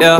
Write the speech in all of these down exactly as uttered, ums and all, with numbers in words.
yeah.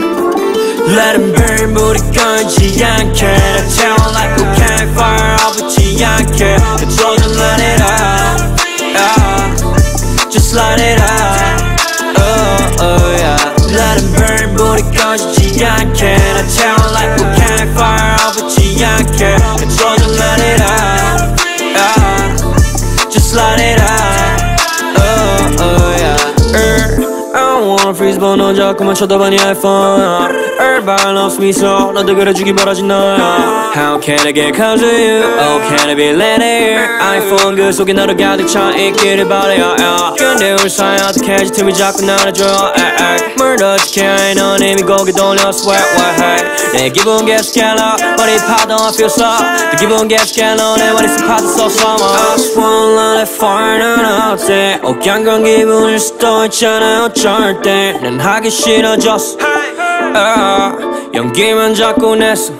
Let them burn 불이 꺼지지 않게 나 태워 like a campfire 아프지 않게 조금 let it out, yeah. Just let it out, oh, oh, yeah. Let them burn 불이 꺼지지 않게 나 태워 like a campfire 아프지 않게 조금 let it out, yeah. Just let it out, oh, oh, yeah. uh, I don't wanna freeze but 넌 자꾸만 쳐다봐 네 iPhone. Everybody loves me so 너도 그래주기 바라지 너야. How can I get close to you? Oh can I be let here? iPhone 그 속에 너로 가득 차 있기를 바래요, yeah. 근데 우리 사이 어떻게 해지 틈이 자꾸 나눠줘. 물 더 지켜야 해 넌 이미 고개 돌려 sweat what hey. 내 기분 계속 get up 머리 파도 I feel so. 내 기분 계속 get up 내 머릿속 파도 so summer. I just wanna let fire는 어때 억양간 기분일 수도 있잖아 어쩔 때 난 하기 싫어졌어. Uh, 연기만 자꾸 냈어.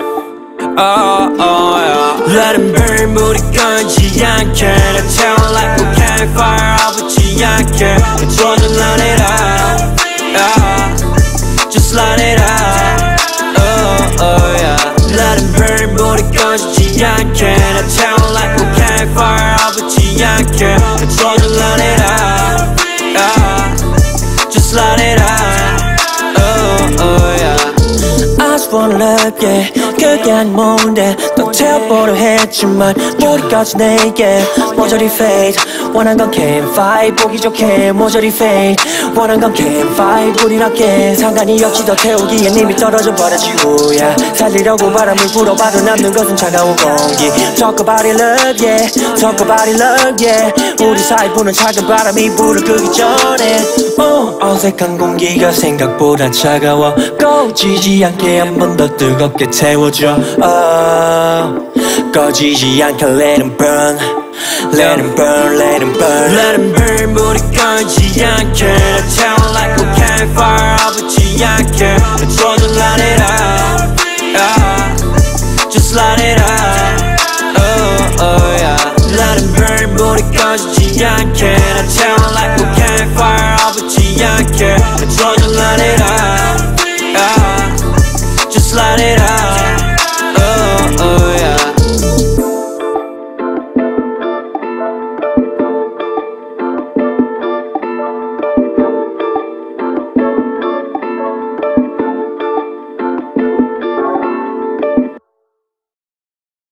uh, uh, yeah. Let them burn 불이 꺼지지 않게 나 태워 like a campfire 아프지 않게 조금 let it out, yeah. Just let it out, oh, oh, yeah. Let them burn 불이 꺼지지 않게 나 태워 like a campfire 아프지 않게 조금 let it out, yeah. Just let it out, oh, oh, yeah. I just wanna love, yeah. 그게 아닌 뭔데 또 태워보려 했지만 머리까지 내게 모조리 fade. 원한 건 campfire 보기 좋게 모조리 fade. 원한 건 campfire 불이 나게 상관이 없이 더 태우기엔 이미 떨어져 버렸지 후야. 살리려고 바람을 불어봐도 남는 것은 차가운 공기. Talk about it love, yeah. Talk about it love, yeah. 우리 사이 부는 작은 바람이 불을 끄기 전에 uh, 어색한 공기가 생각보다 차가워. 꺼지지 않게 한 번 더 뜨겁게 태워줘. uh, 꺼지지 않게 let them burn. Let them burn, let them burn. Let them burn 불이 꺼지지 않게 나 태워 like a campfire 아프지 않게 조금 let it out, yeah. Just let it out, oh, oh, yeah. Let them burn 불이 꺼지지 않게 나 태워 like a campfire 아프지 않게 조금 let it out.